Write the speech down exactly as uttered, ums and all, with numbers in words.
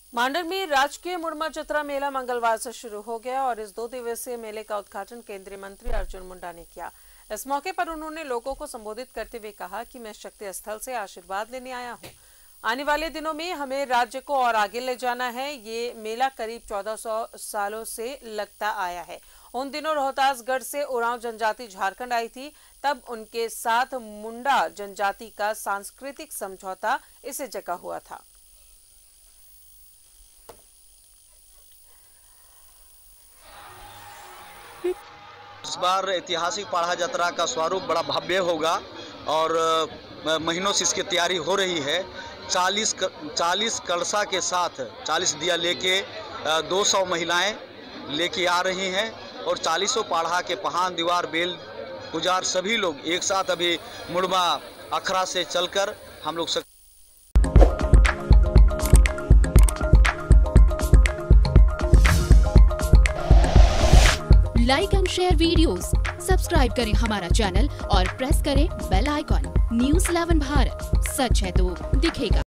मांडर में राजकीय मुड़मा जतरा मेला मंगलवार से शुरू हो गया और इस दो दिवसीय मेले का उद्घाटन केंद्रीय मंत्री अर्जुन मुंडा ने किया। इस मौके पर उन्होंने लोगों को संबोधित करते हुए कहा कि मैं शक्ति स्थल से आशीर्वाद लेने आया हूं। आने वाले दिनों में हमें राज्य को और आगे ले जाना है। ये मेला करीब चौदह सौ सालों से लगता आया है। उन दिनों रोहतासगढ़ से उरांव जनजाति झारखंड आई थी, तब उनके साथ मुंडा जनजाति का सांस्कृतिक समझौता इसी जगह हुआ था। इस बार ऐतिहासिक पाढ़ा जतरा का स्वरूप बड़ा भव्य होगा और महीनों से इसकी तैयारी हो रही है। चालीस चालीस कलशा के साथ चालीस दिया लेके दो सौ महिलाएं लेके आ रही हैं और चालीसों पाढ़ा के पहान दीवार बेल पुजार सभी लोग एक साथ अभी मुड़मा अखड़ा से चलकर हम लोग सक... like and share videos, subscribe करें हमारा चैनल और प्रेस करें bell icon. News eleven Bharat, सच है तो दिखेगा।